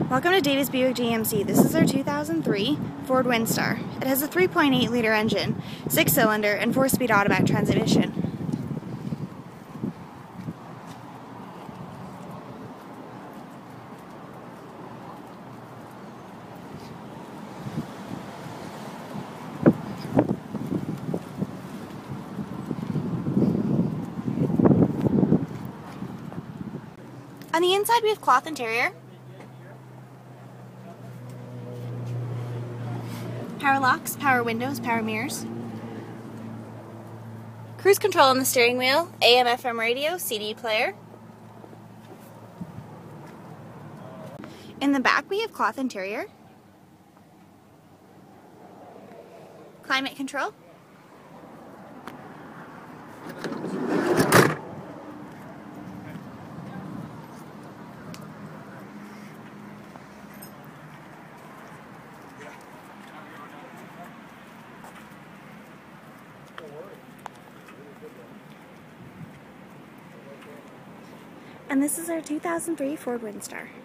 Welcome to Davis Buick GMC. This is our 2003 Ford Windstar. It has a 3.8-liter engine, 6-cylinder, and 4-speed automatic transmission. On the inside we have cloth interior, power locks, power windows, power mirrors, cruise control on the steering wheel, AM/FM radio, CD player. In the back we have cloth interior, climate control, and this is our 2003 Ford Windstar.